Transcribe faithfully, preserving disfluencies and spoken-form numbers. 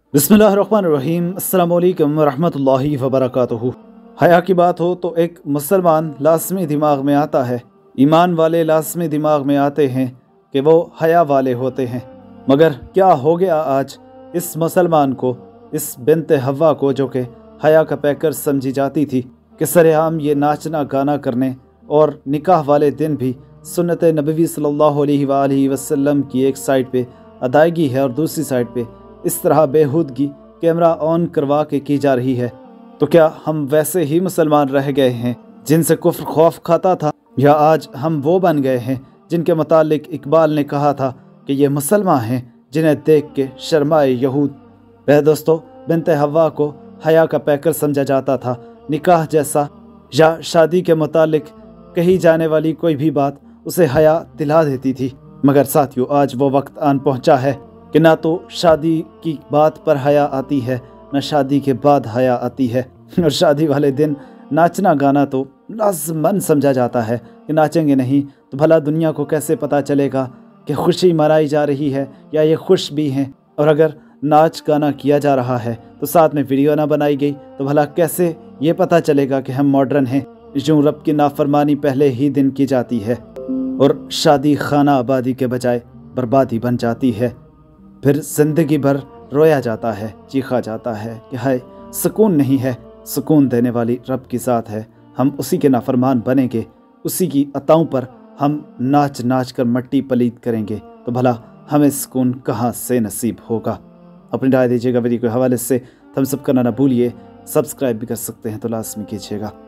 बिस्मिल्लाहिर्रहमानिर्रहीम अस्सलाम वालेकुम वरहमतुल्लाहि वबरकातुहू। हया की बात हो तो एक मुसलमान लाज़मी दिमाग में आता है, ईमान वाले लाज़मी दिमाग में आते हैं कि वो हया वाले होते हैं। मगर क्या हो गया आज इस मुसलमान को, इस बिन्ते हवा को जो कि हया का पैकर समझी जाती थी, कि सरेआम ये नाचना गाना करने और निकाह वाले दिन भी सुन्नत नबवी सल्लल्लाहु अलैहि वसल्लम की एक साइड पे अदायगी है और दूसरी साइड पे इस तरह बेहूदगी कैमरा ऑन करवा के की जा रही है। तो क्या हम वैसे ही मुसलमान रह गए हैं जिनसे कुफ्र खौफ खाता था, या आज हम वो बन गए हैं जिनके मुतालिक इकबाल ने कहा था कि ये मुसलमान हैं जिन्हें देख के शर्माए यहूद। वह दोस्तों, बिन्ते हवा को हया का पैकर समझा जाता था। निकाह जैसा या शादी के मुतालिक कही जाने वाली कोई भी बात उसे हया दिला देती थी। मगर साथियों, आज वो वक्त आन पहुंचा है कि ना तो शादी की बात पर हया आती है, ना शादी के बाद हया आती है। और शादी वाले दिन नाचना गाना तो लाज़मन समझा जाता है कि नाचेंगे नहीं तो भला दुनिया को कैसे पता चलेगा कि खुशी मनाई जा रही है या ये खुश भी हैं। और अगर नाच गाना किया जा रहा है तो साथ में वीडियो ना बनाई गई तो भला कैसे ये पता चलेगा कि हम मॉडर्न हैं। यूँ रब की नाफरमानी पहले ही दिन की जाती है और शादी खाना आबादी के बजाय बर्बादी बन जाती है। फिर ज़िंदगी भर रोया जाता है, चीखा जाता है कि हाय सुकून नहीं है। सुकून देने वाली रब की ज़ात है, हम उसी के नाफरमान बनेंगे, उसी की अताओं पर हम नाच नाच कर मट्टी पलीत करेंगे तो भला हमें सुकून कहाँ से नसीब होगा। अपनी राय दीजिएगा वीडियो के हवाले से। थम्स अप करना ना भूलिए, सब्सक्राइब भी कर सकते हैं तो लाज़मी कीजिएगा।